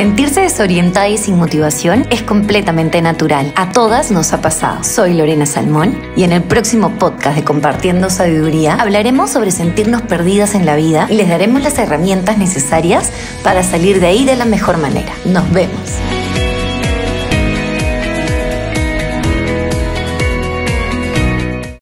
Sentirse desorientada y sin motivación es completamente natural. A todas nos ha pasado. Soy Lorena Salmón y en el próximo podcast de Compartiendo Sabiduría hablaremos sobre sentirnos perdidas en la vida y les daremos las herramientas necesarias para salir de ahí de la mejor manera. Nos vemos.